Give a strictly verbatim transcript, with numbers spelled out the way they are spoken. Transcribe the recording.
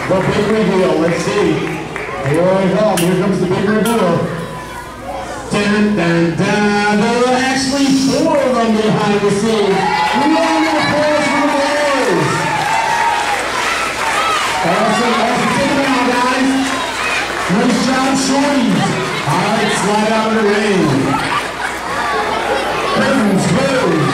The big reveal, let's see. Here we go, here comes the big reveal. Dun, dun, dun. There are actually four of them behind the scenes. Round of applause for the boys. Awesome, awesome. Take them out, guys. Nice job, Shorties. All right, slide out of the ring. Curtains, closed.